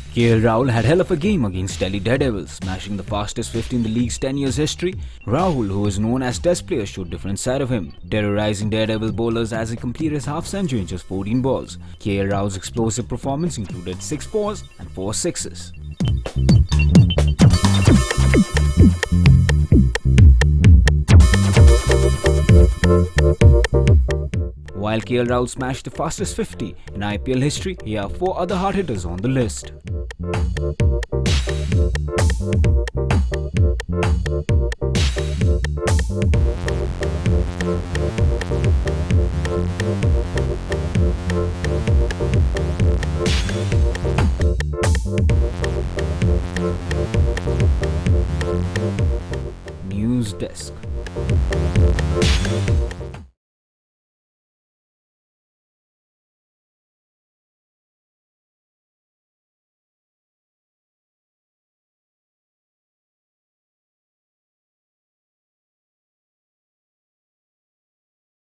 KL Rahul had hell of a game against Delhi Daredevils, smashing the fastest 50 in the league's 10 years history. Rahul, who is known as Test player, showed different side of him, terrorizing Daredevil bowlers as he completed his half-century in just 14 balls. KL Rahul's explosive performance included 6 fours and 4 sixes. While KL Rahul smashed the fastest 50 in IPL history, here are 4 other hard hitters on the list. NYOOOZ Desk.